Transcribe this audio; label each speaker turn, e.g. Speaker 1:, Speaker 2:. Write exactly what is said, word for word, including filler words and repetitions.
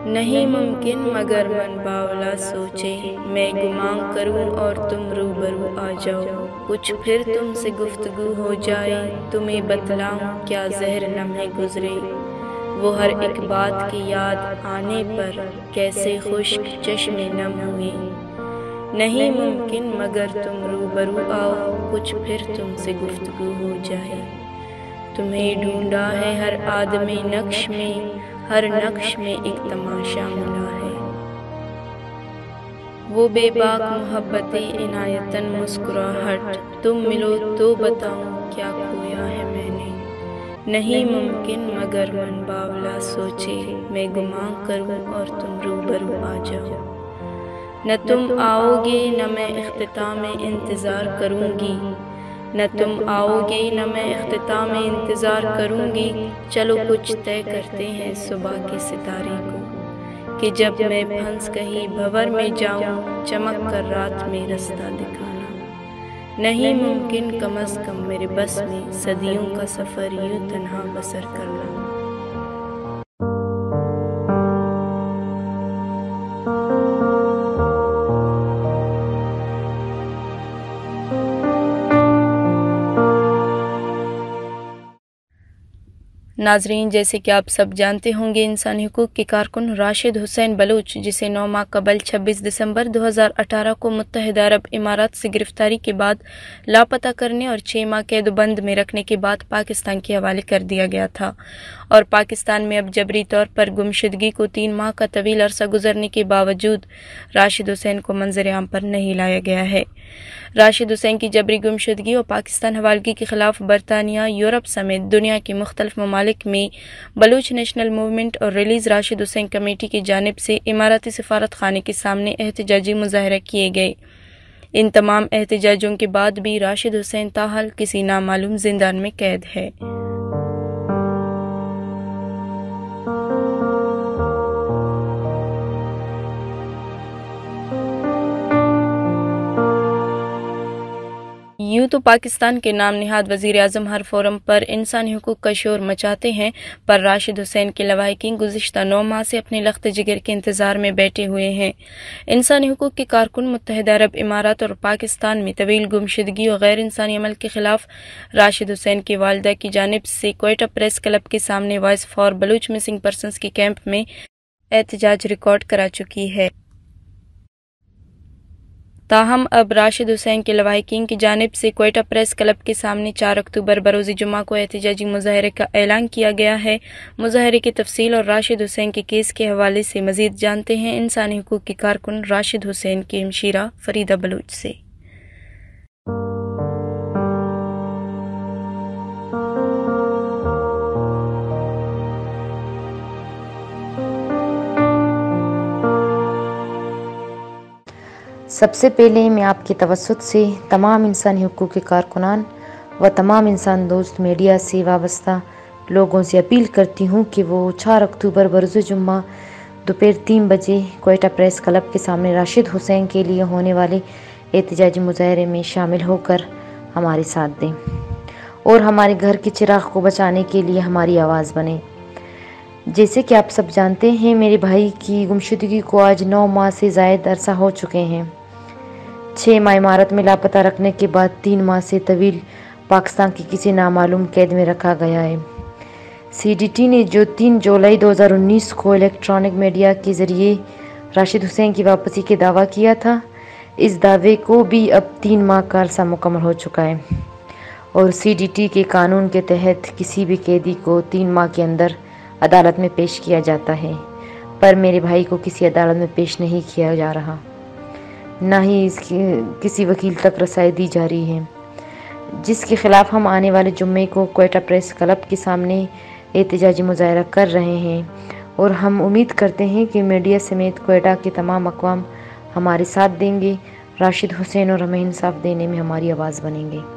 Speaker 1: نہیں ممکن مگر من باولا سوچے، میں گمان کروں اور تم روبرو آ جاؤ، کچھ پھر تم سے گفتگو ہو جائے، تمہیں بتلاؤں کیا زہر لمحے گزرے، وہ ہر ایک بات کی یاد آنے پر کیسے خشک چشمے نم ہوئے۔ نہیں ممکن مگر تم روبرو آؤ، کچھ پھر تم سے گفتگو ہو جائے، تمہیں ڈھونڈا ہے ہر آدمی نقش میں، ہر نقش میں ایک تماشا ملا ہے۔ وہ بے باک محبتیں عنایتاً مسکراہٹ، تم ملو تو بتاؤں کیا کھویا ہے میں نے۔ نہیں ممکن مگر من باولا سوچے، میں گمان کروں اور تم روبرو آ جاؤ۔ نہ تم آؤ گے نہ میں اختتام انتظار کروں گی، نہ تم آؤ گے نہ میں اختتام انتظار کروں گی، چلو کچھ طے کرتے ہیں صبح کے ستارے کو، کہ جب میں پھنس کہیں بھنور میں جاؤں، چمک کر رات میں رستہ دکھانا۔ نہیں ممکن کم از کم میرے بس میں صدیوں کا سفر یوں تنہا بسر کرنا۔ ناظرین، جیسے کہ آپ سب جانتے ہوں گے، انسانی حقوق کے کارکن راشد حسین بلوچ، جسے نو ماہ قبل چھبیس دسمبر دو ہزار اٹھارہ کو متحدہ عرب امارات سے گرفتاری کے بعد لاپتہ کرنے اور چھ ماہ قید و بند میں رکھنے کے بعد پاکستان کے حوالے کر دیا گیا تھا، اور پاکستان میں اب جبری طور پر گمشدگی کو تین ماہ کا طویل عرصہ گزرنے کے باوجود راشد حسین کو منظر عام پر نہیں لایا گیا ہے۔ راشد حسین کی جبری گمشدگی اور پاکستان حوالگی کے خلاف برطانیہ، یورپ سمیت دنیا کے مختلف ممالک میں بلوچ نیشنل موومنٹ اور ریلیز راشد حسین کمیٹی کی جانب سے اماراتی سفارت خانے کے سامنے احتجاجی مظاہرے کیے گئے۔ ان تمام احتجاجوں کے بعد بھی راشد حسین تاحال کسی نامعلوم زندان میں قید ہے۔ یوں تو پاکستان کے نام نہاد وزیر اعظم ہر فورم پر انسانی حقوق کا شور مچاتے ہیں، پر راشد حسین کے لواحقین گزشتہ نو ماہ سے اپنے لخت جگر کے انتظار میں بیٹھے ہوئے ہیں۔ انسانی حقوق کے کارکن متحدہ عرب امارات اور پاکستان میں طویل گمشدگی اور غیر انسانی عمل کے خلاف راشد حسین کی والدہ کی جانب سے کوئٹہ پریس کلب کے سامنے voice for Baloch missing persons کے کیمپ میں احتجاج ریکارڈ کرا چکی ہے۔ تاہم اب راشد حسین کے لواحقین کی جانب سے کوئٹہ پریس کلب کے سامنے چار اکتوبر بروز جمعہ کو احتجاجی مظاہرے کا اعلان کیا گیا ہے۔ مظاہرے کی تفصیل اور راشد حسین کے کیس کے حوالے سے مزید جانتے ہیں انسانی حقوق کے کارکن راشد حسین کی ہمشیرہ فریدہ بلوچ سے۔
Speaker 2: سب سے پہلے میں آپ کے توسط سے تمام انسانی حقوق کے کارکنان و تمام انسان دوست میڈیا سے وابستہ لوگوں سے اپیل کرتی ہوں کہ وہ چار اکتوبر بروز جمعہ دوپہر تین بجے کوئٹہ پریس کلب کے سامنے راشد حسین کے لیے ہونے والے احتجاجی مظاہرے میں شامل ہو کر ہمارے ساتھ دیں اور ہمارے گھر کے چراغ کو بچانے کے لیے ہماری آواز بنیں۔ جیسے کہ آپ سب جانتے ہیں، میرے بھائی کی گمشدگی کو آج نو ماہ سے زائد عرصہ ہو چکے ہیں۔ چھ ماہ امارات میں لاپتہ رکھنے کے بعد تین ماہ سے طویل پاکستان کی کسی نامعلوم قید میں رکھا گیا ہے۔ سی ڈی ٹی نے جو تین جولائی دو ہزار انیس کو الیکٹرانک میڈیا کے ذریعے راشد حسین کی واپسی کے دعویٰ کیا تھا، اس دعوے کو بھی اب تین ماہ کا عرصہ مکمل ہو چکا ہے، اور سی ڈی ٹی کے قانون کے تحت کسی بھی قیدی کو تین ماہ کے اندر عدالت میں پیش کیا جاتا ہے، پر میرے بھائی کو کسی عدالت میں پیش نہیں کیا جا رہا، نہ ہی اس کی کسی وکیل تک رسائی دی جا رہی ہے، جس کے خلاف ہم آنے والے جمعے کو کوئٹہ پریس کلب کے سامنے احتجاجی مظاہرہ کر رہے ہیں، اور ہم امید کرتے ہیں کہ میڈیا سمیت کوئٹہ کے تمام اقوام ہمارے ساتھ دیں گے، راشد حسین اور ہمیں انصاف دینے میں ہماری آواز بنیں گے۔